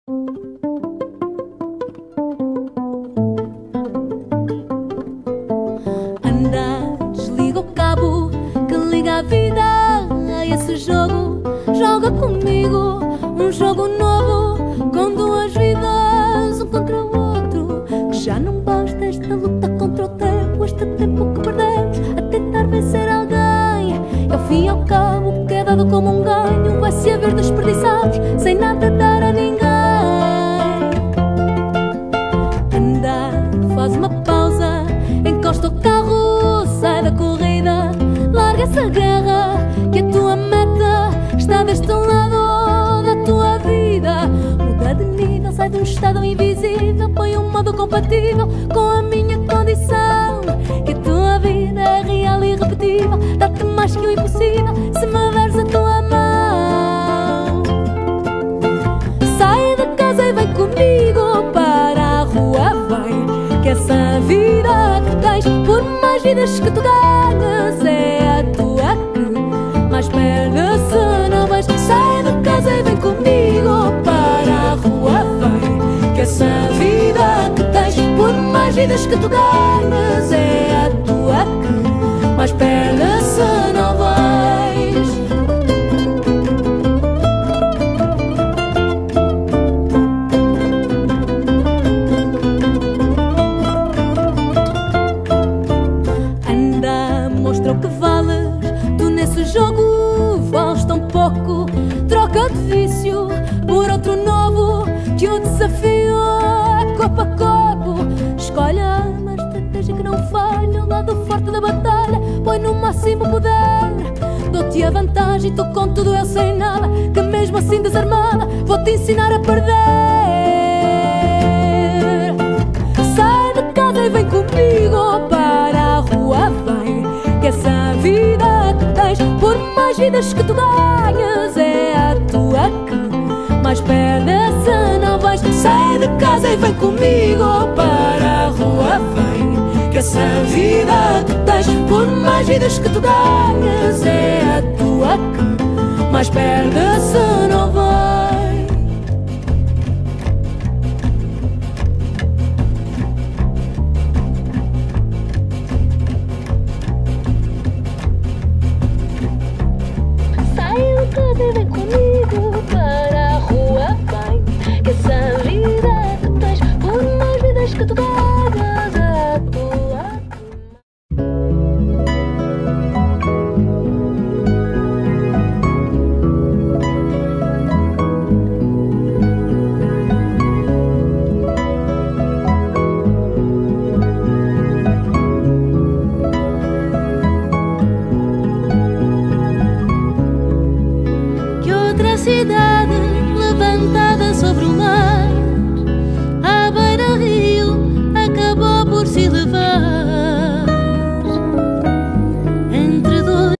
Anda, desliga o cabo que liga a vida a esse jogo. Joga comigo um jogo novo, com duas vidas, um contra o outro. Que já não basta esta luta contra o tempo, este tempo que perdemos a tentar vencer alguém. E ao fim e ao cabo, o que é dado como um ganho vai se haver desperdiçados sem nada dar a ninguém. Anda, faz uma pausa, encosta o carro, sai da corrida, larga essa guerra, que a tua meta está deste lado da tua vida. Muda de nível, sai de um estado invisível, põe um modo compatível com a minha condição. Que a tua vida é real e irrepetível, dá-te mais que o impossível se me deres a tua mão. Sai de casa e vem comigo para a rua, vem, que essa vida que tens, por mais vidas que tu ganhas, é a tua que mais perdes se não vais. Sai de casa e vem comigo para a rua, vem, que essa vida que tens, por mais vidas que tu ganhas, é a tua que mais perdes se não vais. Anda, mostra o que vales, tu nesse jogo vales tão pouco. Troca de vício por outro novo, que o desafio é corpo a corpo. Escolhe uma estratégia que não falha, o lado forte da batalha, põe no máximo poder. Dou-te a vantagem, tu com tudo eu sem nada, que mesmo assim desarmada vou-te ensinar a perder. Sai de casa e vem comigo para a rua, vem, que essa vida que tens, por mais vidas que tu ganhas, é a tua que mais perdes se não vais. Sai de casa e vem comigo para a rua, vem, que essa vida que tens, por mais vidas que tu ganhas, é a tua que mais perdes se não vais. E vem comigo para a rua, vem, que essa vida que tens, por mais vidas que tu ganhas, é a tua. Cidade levantada sobre o mar,